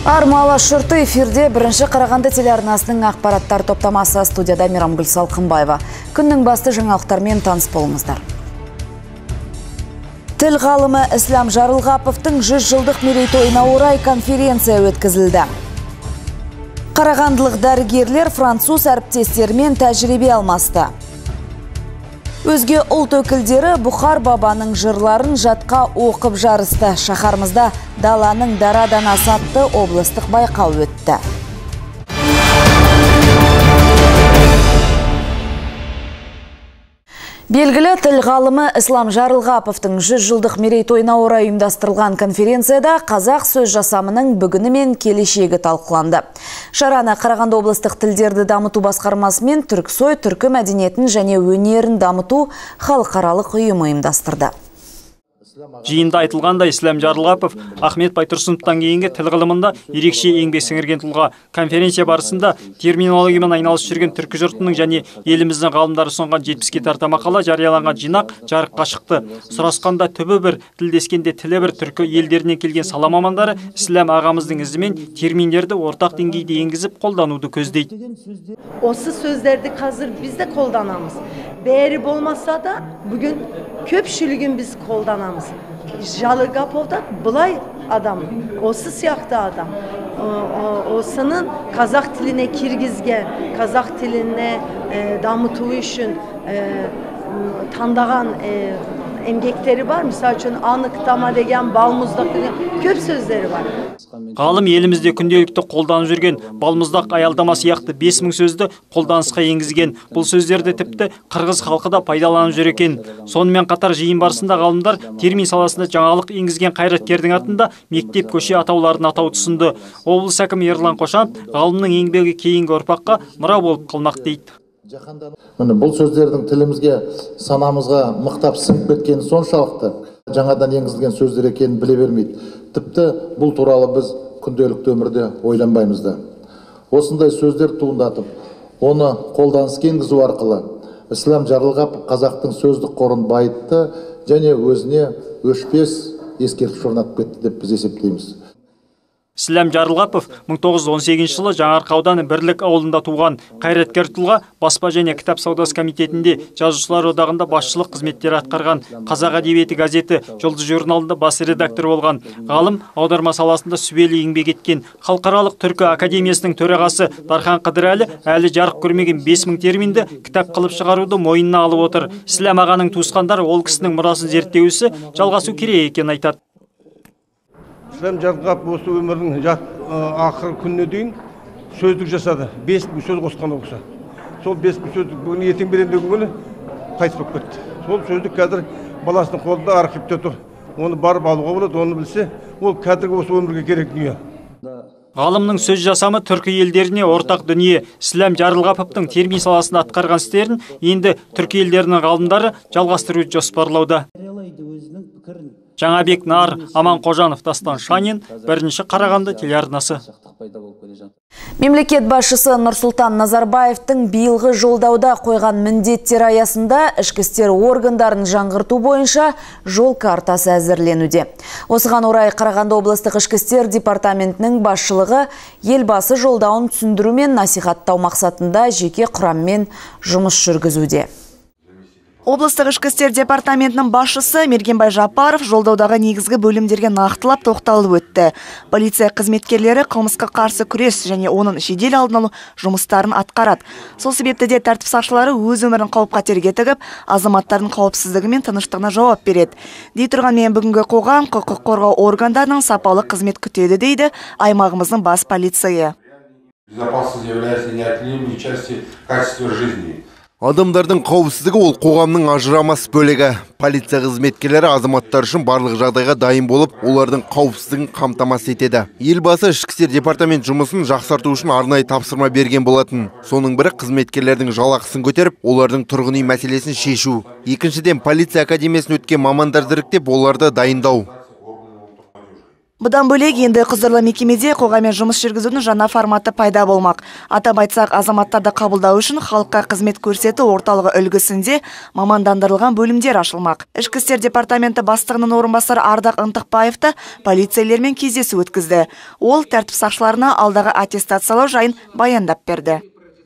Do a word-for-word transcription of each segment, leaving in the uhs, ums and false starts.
Армала шұрты эфирде бірінші Қарағанды телеарнасының ақпараттар топтамасы. Студияда Мейрамгүл Салқынбаева. Күннің басты жаңалықтармен таныс болыңыздар. Тіл ғалымы Ислам Жарылғаповтың жүз жылдық мерейтойына орай конференция өткізілді. Қарағандылық дәрігерлер француз әріптестерімен тәжірибе алмасты. Өзге ұлт өкілдері Бұхар бабаның жырларын жатқа оқып жарысты. Шаһарымызда даланың дарадан асатты облыстық байқау өтті. Белгілі тіл ғалымы Ислам Жарылғаповтың жүз жылдық мерейтойына орай ұйымдастырылған конференцияда қазақ сөз жасамының бүгіні мен келешегі талқыланды. Шараны Қарағанды облыстық тілдерді дамыту басқармасы мен Түрксой түркі мәдениетін және өнерін дамыту халықаралық ұйымы ұйымдастырды. Жиында айтылғанда Ислам Жарылғапов Ахмет Байтұрсыновтан кейінгі тіл ғылымында ерекше еңбек сіңірген тұлға. Конференция барысында терминологиямен айналысып жүрген түркі жұртының және еліміздің ғалымдары ұсынған жетпіске тарта мақала жарияланған жинақ жарыққа шықты. Сұрасқанда түбі бір, тілдескенде тілі бір түркі елдерінен келген сала мамандары Ислам ағамыздың ізімен терминдерді ортақ деңгейде енгізіп қолдануды көздейді. Осы сөздерді қазір біз де қолданамыз. Бәрі болмаса да бүгін көпшілігін біз қолданамыз. Жарылғапов да бұлай адам, осы сияқты адам. Осының қазақ тіліне кіргізген, қазақ тіліне дамыту үшін таңдаған еңбектері бар. Misal үшін анықтама деген, балмұздақ деген көп сөздері бар. Ғалым елімізде күнделікті қолданып жүрген балмұздақ, аялдама сияқты бес мың сөзді қолданысқа енгізген. Бұл сөздерді тіпті қырғыз халқы да пайдаланып жүр екен. Сонымен қатар жиын барысында ғалымдар термин саласында жаңалық енгізген қайраткердің атында мектеп көше атауларын атау тұсынды. Облыс әкімі Ерлан Қошанов ғалымның еңбегі кейінгі ұрпаққа мұра болып қалмақ дейді. Міне бұл сөздердің тілімізге, санамызға мықтап сіңіп кеткені соншалықты жаңадан енгізілген сөздер екенін біле бермейді. Тіпті бұл туралы біз күнделікті өмірде ойланбаймыз да. Осындай сөздер туындатып, оны қолданысқа енгізу арқылы Ислам Жарылғапов қазақтың сөздік қорын байытты және өзіне өшпес ескерткіш орнатып кетті деп біз есептейміз. Ислам Жарылғапов мың тоғыз жүз он сегізінші жылы Жаңаарқа ауданы Бірлік ауылында туған. Қайраткер тұлға баспа және кітап саудасы комитетінде жазушылар одағында басшылық қызметтер атқарған. Қазақ әдебиеті газеті Жұлдыз журналында бас редактор болған. Ғалым аударма саласында сүбелі еңбек еткен. Халықаралық түркі академиясының төрағасы Дархан Қыдырәлі әлі жарық көрмеген бес мың терминді кітап қылып шығаруды мойнына алып отыр. Ислам ағаның туысқандары ол кісінің мұрасын зерттеу ісі жалғасу керек екенін айтады. Ислам Жарылғапов осы өмірінің ақыры күніне дейін сөздік жасады. бес мың сөз қосқан оқыса. Сол бес мың сөздік бүгін ертең беремін деген күні қайтыс болып кетті. Сол сөздік қазір баласының қолында архивте тұр. Оны барып алуға болады, оны білсе, ол қазіргі осы өмірге керек дүние. Ғалымның сөз жасамы түркі елдеріне ортақ дүние. Ислам Жарылғаповтың термин саласында атқарған істерін енді түркі елдерінің ғалымдары жалғастыруды жоспарлауда. Жаңабек Нар, Аман Қожанов, Дастан Шанин, бірінші Қарағанды телеарнасы. Мемлекет басшысы Нұрсұлтан Назарбаевтың биылғы жолдауда қойған міндеттер аясында ішкі істер органдарын жаңғырту бойынша жол картасы әзірленуде. Осыған орай Қарағанды облыстық ішкі істер департаментінің басшылығы елбасы жолдауын түсіндіру мен насихаттау мақсатында жеке құраммен жұмыс жүргізуде. Облыстық ішкі істер департаментінің басшысы Мергенбай Жапаров жолдаудағы негізгі бөлімдерге нақтылап тоқталып өтті. Полиция қызметкерлері қылмысқа қарсы күрес және оның жедел алдын алу жұмыстарын атқарады. Сол себепті де тәртіп сақшылары өз өмірін қауіп-қатерге тігіп, азаматтардың қауіпсіздігі мен тыныштығына жауап береді. Дей тұрғанмен бүгінгі қоғам құқық қорғау органдарының сапалы қызмет күтеді дейді аймағымыздың бас полицейі. Безопасность является неотъемлемой частью качества жизни. Адамдардың қауіпсіздігі ол қоғамның ажырамас бөлігі. Полиция қызметкерлері азаматтар үшін барлық жағдайға дайын болып, олардың қауіпсіздігін қамтамасыз етеді. Елбасы ішкі істер департамент жұмысын жақсарту үшін арнайы тапсырма берген болатын. Соның бірі қызметкерлердің жалақысын көтеріп, олардың тұрғын үй мәселесін шешу. Екіншіден полиция академиясын өткен мамандар іріктеп, оларды дайындау. Бұдан бөлек енді құзырлы мекемеде қоғаммен жұмыс жүргізудің жаңа форматы пайда болмақ. Атап айтсақ, азаматтарды қабылдау үшін халыққа қызмет көрсету орталығы үлгісінде мамандандырылған бөлімдер ашылмақ. Ішкі істер департаменті бастығының орынбасары Ардақ Ынтықбаевты полицейлермен кездесу өткізді. Ол тәртіп сақшыларына алдағы аттестациялау жайын баяндап берді.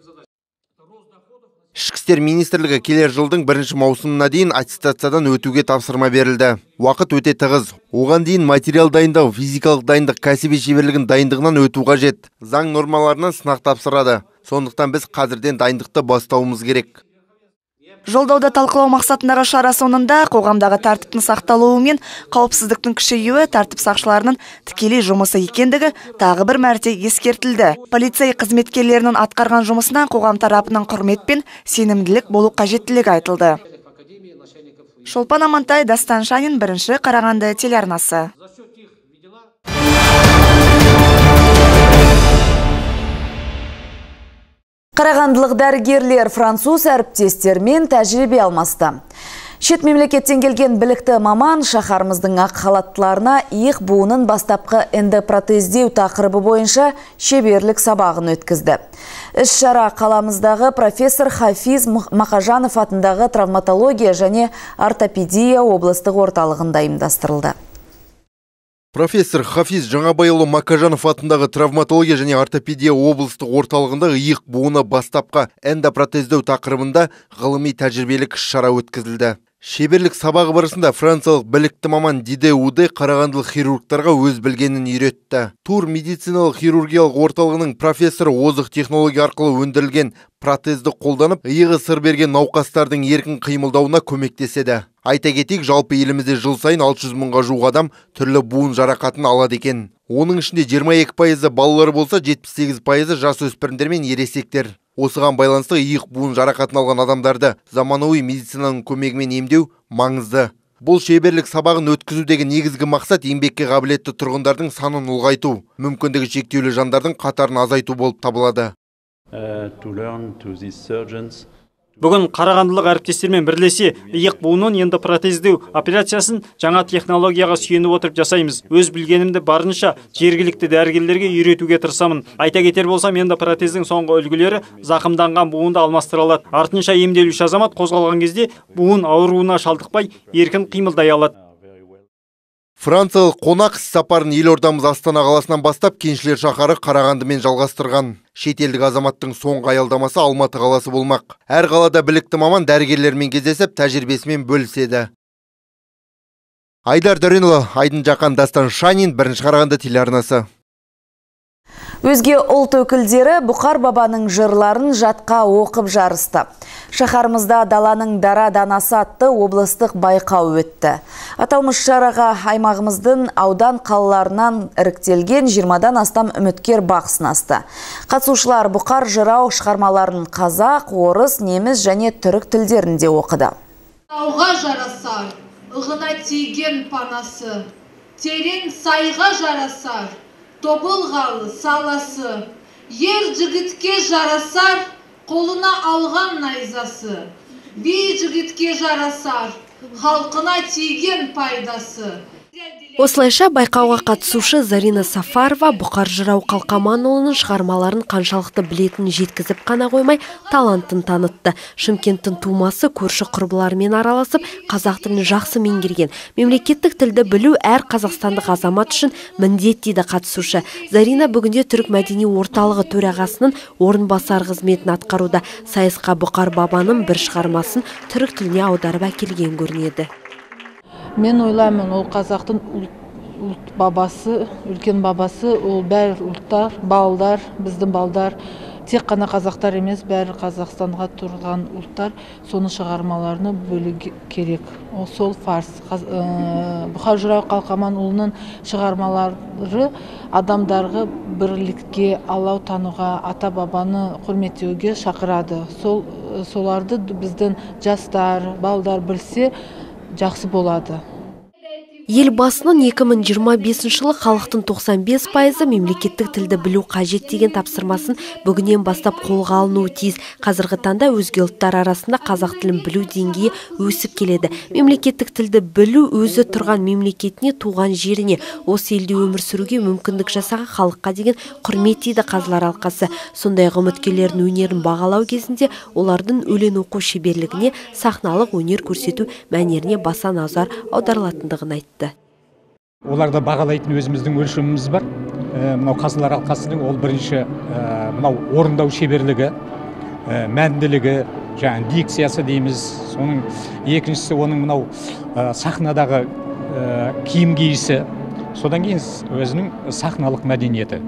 Ішкі істер министрлігі келер жылдың бірінші маусымына дейін аттестациядан өтуге тапсырма берілді. Уақыт өте тығыз. Оған дейін материал дайындау, физикалық дайындық, кәсіби шеберлігін дайындығынан өту қажет. Заң нормаларынан сынақ тапсырады. Сондықтан біз қазірден дайындықты бастауымыз керек. Жолдауда талқылау мақсатындағы шара соңында қоғамдағы тәртіптің сақталуы мен қауіпсіздіктің күшеюі тәртіп сақшыларының тікелей жұмысы екендігі тағы бір мәрте ескертілді. Полицей қызметкерлерінің атқарған жұмысына қоғам тарапының құрмет пен сенімділік болу қажеттілігі айтылды. Шолпан Амантай, Дастан Шанин, бірінші Қарағанды телеарнасы. Қарағандылық дәрігерлер француз әріптестермен тәжірибе алмасты. Шет мемлекеттен келген білікті маман шаһарымыздың ақ халаттыларына иық буынын бастапқы эндопротездеу тақырыбы бойынша шеберлік сабағын өткізді. Іс-шара қаламыздағы профессор Хафиз Мақажанов атындағы травматология және ортопедия облыстық орталығында ұйымдастырылды. Профессор Хафиз Жаңабайұлы Макажанов атындағы травматология және ортопедия облыстық орталығында иық буыны бастапқы эндопротездеу тақырыбында ғылыми тәжірибелік іс-шара өткізілді. Шеберлік сабағы барысында франциялық білікті маман Диде Уде қарағандылық хирургтарға өз білгенін үйретті. Тур медициналық хирургиялық орталығының профессоры озық технология арқылы өндірілген протезді қолданып, иығы сыр берген науқастардың еркін қимылдауына көмектеседі. Айта кетейік, жалпы елімізде жыл сайын алты жүз мыңға жуық адам түрлі буын жарақатын алады екен. Оның ішінде жиырма екі пайызы балалар болса, жетпіс сегіз пайызы жасөспірімдер мен ересектер. Осыған байланысты иық буын жарақатын алған адамдарды заманауи медицинаның көмегімен емдеу маңызды. Бұл шеберлік сабағын өткізудегі негізгі мақсат еңбекке қабілетті тұрғындардың санын ұлғайту, мүмкіндігі шектеулі жандардың қатарын азайту болып табылады. Бүгін қарағандылық әріптестермен бірлесе иық буынын эндопротездеу операциясын жаңа технологияға сүйеніп отырып жасаймыз. Өз білгенімді барынша жергілікті дәрігерлерге үйретуге тырысамын. Айта кетер болсам, эндопротездің соңғы үлгілері зақымданған буынды алмастыра алады. Артынша емделуші азамат қозғалған кезде буын ауруына шалдықпай еркін қимылдай алады. Франциялық қонақ іс-сапарын елордамыз Астана қаласынан бастап кеншілер шаһары Қарағандымен жалғастырған. Шетелдік азаматтың соңғы аялдамасы Алматы қаласы болмақ. Әр қалада білікті маман дәрігерлермен кездесіп, тәжірибесімен бөліседі. Айдар Дөренұлы, Айдын Жақан, Дастан Шанин, бірінші Қарағанды телеарнасы. Өзге ұлт өкілдері Бұқар бабаның жырларын жатқа оқып жарысты. Шаһарымызда даланың дара данасы атты облыстық байқау өтті. Аталмыш шараға аймағымыздың аудан қалаларынан іріктелген жиырмадан астам үміткер бақ сынасты. Қатысушылар Бұқар жырау шығармаларын қазақ, орыс, неміс және түрік тілдерінде оқыды. Тауға жарасар, ығына тиген панасы, терең сайға жарасар, тобылғалы саласы, ер жігітке жарасар, қолына алған найзасы, би жігітке жарасар, халқына тиген пайдасы. Осылайша байқауға қатысушы Зарина Сафарова Бұқар жырау Қалқаманұлының шығармаларын қаншалықты білетінін жеткізіп қана қоймай, талантын танытты. Шымкенттің тумасы көрші құрбыларымен араласып, қазақ тілін жақсы меңгерген. Мемлекеттік тілді білу әр қазақстандық азамат үшін міндет дейді қатысушы. Зарина бүгінде түрік мәдени орталығы төрағасының орынбасар қызметін атқаруда. Сайысқа Бұқар бабаның бір шығармасын түрік тіліне аударып әкелген көрінеді. Мен ойлаймын, ол қазақтың ұлт бабасы, үлкен бабасы, ол бәрі ұлттар, балдар, біздің балдар, тек қана қазақтар емес, бәрі Қазақстанға тұрған ұлттар, соны шығармаларыны бөлу керек. Ол сол фарс. Бұқар жырау Қалқаманұлының шығармалары адамдарға бірлікке, Аллау тануға, ата бабаны құрметтеуге шақырады. Сол соларды біздің жастар, балдар білсе, жақсы болады. Елбасының екі мың жиырма бесінші жылы халықтың тоқсан бес пайызы мемлекеттік тілді білу қажет деген тапсырмасын бүгінен бастап қолға алынуы тиіс. Қазіргі таңда өзге ұлттар арасында қазақ тілін білу деңгейі өсіп келеді. Мемлекеттік тілді білу өзі тұрған мемлекетіне, туған жеріне, осы елде өмір сүруге мүмкіндік жасаған халыққа деген құрмет дейді Қазылар алқасы. Сондай үміткерлердің өнерін бағалау кезінде олардың өлең оқу шеберлігіне, сахналық өнер көрсету мәнеріне баса назар аударылатындығын айтты. Оларда бағалайтын өзіміздің өлшеміміз бар. Мынау Қазылар алқасының ол бірінші мынау орындау шеберлігі, мәнділігі, жаңа дикциясы дейміз. Соның екіншісі оның мынау сахнадағы киім киісі, содан кейін өзінің сахналық мәдениеті.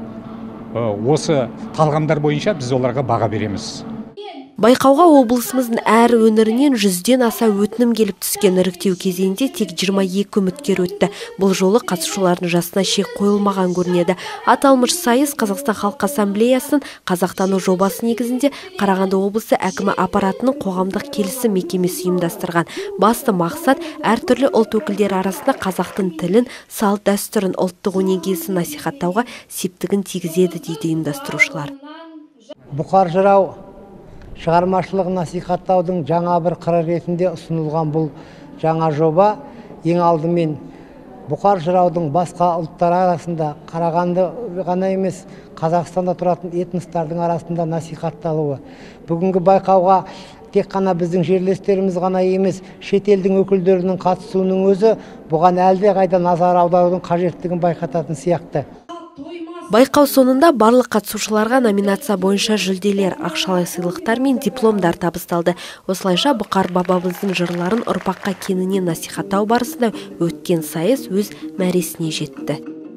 Осы талғамдар бойынша біз оларға баға береміз. Байқауға облысымыздың әр өңірінен жүзден аса өтінім келіп түскен. Іріктеу кезеңінде тек жиырма екі үміткер өтті. Бұл жолы қатысушылардың жасына шек қойылмаған көрінеді. Аталмыш сайыс Қазақстан Халқы Ассамблеясының қазақтану жобасы негізінде Қарағанды облысы әкімі аппаратының қоғамдық келісім мекемесі ұйымдастырған. Басты мақсат әртүрлі ұлт өкілдері арасында қазақтың тілін, салт дәстүрін, ұлттық өнегесін насихаттауға септігін тигізеді дейді ұйымдастырушылар. Бұқар жырау шығармашылығын насихаттаудың жаңа бір қыры ретінде ұсынылған бұл жаңа жоба ең алдымен бұқар жыраудың басқа ұлттар арасында, Қарағанды ғана емес, Қазақстанда тұратын этностардың арасында насихатталуы. Бүгінгі байқауға тек қана біздің жерлестеріміз ғана емес, шетелдің өкілдерінің қатысуының өзі бұған әлде қайда назар аударудың қажеттігін байқататын сияқты. Байқау соңында барлық қатысушыларға номинация бойынша жүлделер, ақшалай сыйлықтар мен дипломдар табысталды. Осылайша Бұқар бабамыздың жырларын ұрпаққа кеңінен насихаттау барысында өткен сайыс өз мәресіне жетті.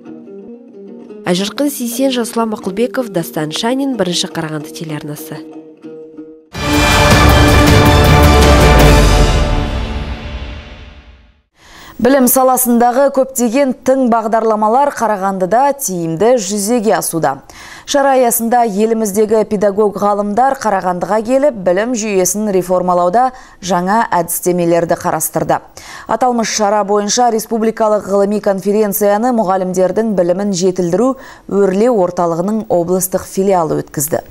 Айжарқын Сейсен, Жасұлан Мақұлбеков, Дастан Шанин, бірінші Қарағанды телеарнасы. Білім саласындағы көптеген тың бағдарламалар Қарағандыда тиімді жүзеге асуда. Шара аясында еліміздегі педагог ғалымдар Қарағандыға келіп, білім жүйесін реформалауда жаңа әдістемелерді қарастырды. Аталмыш шара бойынша республикалық ғылыми конференцияны мұғалімдердің білімін жетілдіру өрлеу орталығының облыстық филиалы өткізді.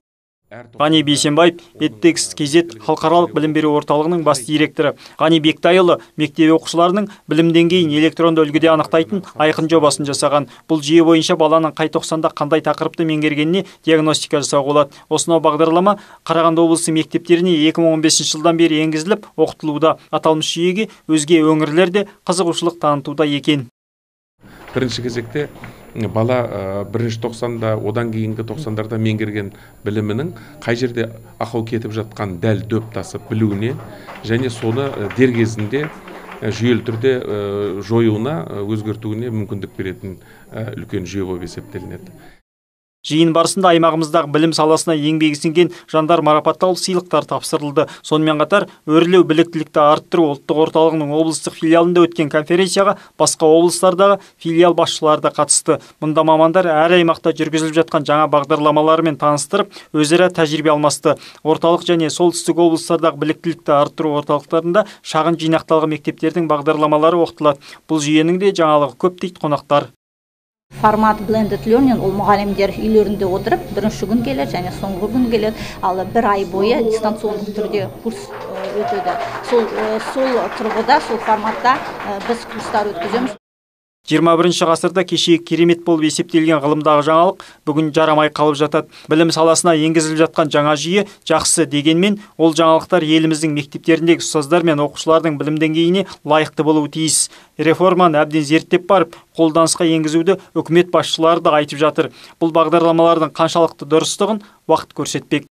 Ғани Бейсенбаев, Эдтекст Кезет халықаралық білім беру орталығының бас директоры. Ғани Бектайұлы мектеп оқушыларының білім деңгейін электронды үлгіде анықтайтын айқын жобасын жасаған. Бұл жүйе бойынша баланың қай тоқсанда қандай тақырыпты меңгергеніне диагностика жасауға болады. Осынау бағдарлама Қарағанды облысы мектептеріне екі мың он бесінші жылдан бері енгізіліп оқытылуда. Аталмыш жүйеге өзге өңірлер де қызығушылық танытуда екен. Бірінші кезекте бала бірінші тоқсанда, одан кейінгі тоқсандарда меңгерген білімінің қай жерде ақау кетіп жатқан дәл дөп тасып білуіне және соны дер кезінде жүйелі түрде жоюына, өзгертуіне мүмкіндік беретін үлкен жүйе болып есептелінеді. Жиын барысында аймағымыздағы білім саласына еңбегі сіңген жандар марапатталып сыйлықтар тапсырылды. Сонымен қатар өрлеу біліктілікті арттыру ұлттық орталығының облыстық филиалында өткен конференцияға басқа облыстардағы филиал басшылары да қатысты. Мұнда мамандар әр аймақта жүргізіліп жатқан жаңа бағдарламаларымен таныстырып, өзара тәжірибе алмасты. Орталық және солтүстік облыстардағы біліктілікті арттыру орталықтарында шағын жинақталған мектептердің бағдарламалары оқытылады. Бұл жүйенің де жаңалығы көп дейді қонақтар. Формат blended learning ол мұғалімдер үйлерінде отырып бірінші күн келеді және соңғы күн келеді, ал бір ай бойы дистанциондық түрде курс өтеді. Сол сол тұрғыда, сол форматта біз курстар өткіземіз. жиырма бірінші ғасырда кешегі керемет болып есептелген ғылымдағы жаңалық бүгін жарамай қалып жатады. Білім саласына енгізіліп жатқан жаңа жүйе жақсы дегенмен, ол жаңалықтар еліміздің мектептеріндегі ұстаздар мен оқушылардың білім деңгейіне лайықты болуы тиіс. Реформаны әбден зерттеп барып, қолданысқа енгізуді үкімет басшылары да айтып жатыр. Бұл бағдарламалардың қаншалықты дұрыстығын уақыт көрсетпек.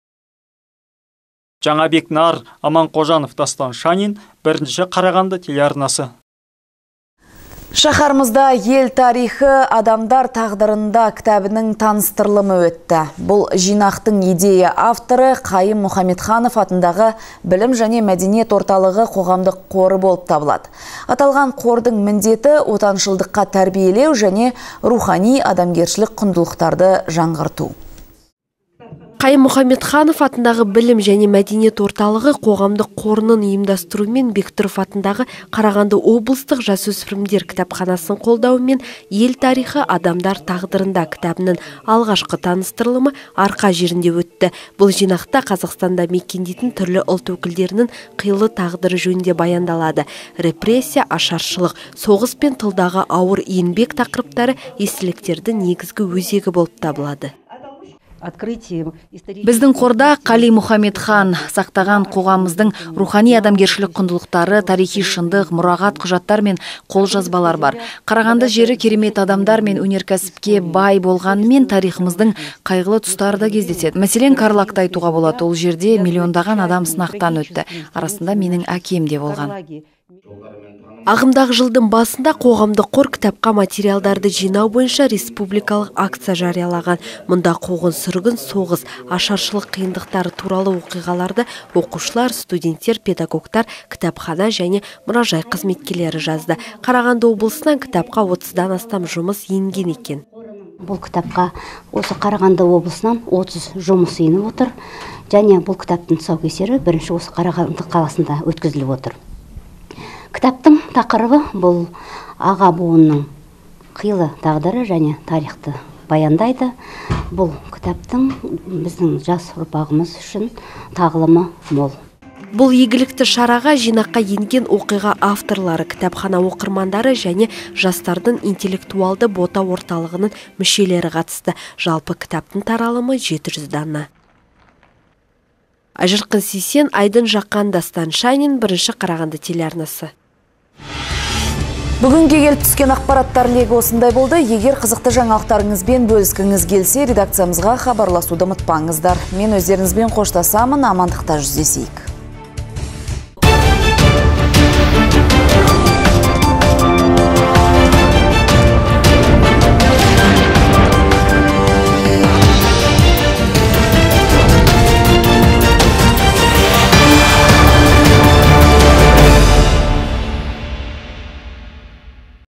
Жаңабек Нар, Аман Қожанов, Дастан Шанин, бірінші Қарағанды телеарнасы. Шаһарымызда ел тарихы адамдар тағдырында кітабының таныстырылымы өтті. Бұл жинақтың идея авторы Қайым Мұхамедханов атындағы білім және мәдениет орталығы қоғамдық қоры болып табылады. Аталған қордың міндеті отаншылдыққа тәрбиелеу және рухани адамгершілік құндылықтарды жаңғырту. Қайым Мұхамедханов атындағы білім және мәдениет орталығы қоғамдық қорының ұйымдастыруымен Бектұров атындағы Қарағанды облыстық жасөспірімдер кітапханасын қолдауымен ел тарихы адамдар тағдырында кітабының алғашқы таныстырылымы Арқа жерінде өтті. Бұл жинақта Қазақстанда мекендейтін түрлі ұлт өкілдерінің қилы тағдыры жөнінде баяндалады. Репрессия, ашаршылық, соғыс пен тылдағы ауыр еңбек тақырыптары естеліктердің негізгі өзегі болып табылады. Біздің қорда Қали Мұхамедхан сақтаған қоғамымыздың рухани адамгершілік құндылықтары, тарихи шындық, мұрағат құжаттар мен қолжазбалар бар. Қарағанды жері керемет адамдар мен өнеркәсіпке бай болғанымен тарихымыздың қайғылы тұстары да кездеседі. Мәселен, Карлакты айтуға болады. Ол жерде миллиондаған адам сынақтан өтті. Арасында менің әкем де болған. Ағымдағы жылдың басында қоғамдық қор кітапқа материалдарды жинау бойынша республикалық акция жариялаған. Мұнда қуғын сүргін, соғыс, ашаршылық қиындықтары туралы оқиғаларды оқушылар, студенттер, педагогтар, кітапхана және мұражай қызметкерлері жазды. Қарағанды облысынан кітапқа отыздан астам жұмыс енген екен. Бұл кітапқа осы Қарағанды облысынан отыз жұмыс еніп отыр. Және бұл кітаптың тұсаукесері бірінші осы Қарағанды қаласында өткізіліп отыр. Кітаптың тақырыбы бұл аға буынның қилы тағдыры және тарихты баяндайды. Бұл кітаптың біздің жас ұрпағымыз үшін тағылымы мол. Бұл игілікті шараға жинаққа енген оқиға авторлары, кітапхана оқырмандары және жастардың интеллектуалды бота орталығының мүшелері қатысты. Жалпы кітаптың таралымы жеті жүз дана. Ажырқын Сейсен, Айдын Жаққан, Дастан Шайнин, бірінші Қарағанды телеарнасы. Бүгінге келіп түскен ақпараттар легі осындай болды. Егер қызықты жаңалықтарыңызбен бөліскіңіз келсе, редакциямызға хабарласуды ұмытпаңыздар. Мен өздеріңізбен қоштасамын, амандықта жүздесейік.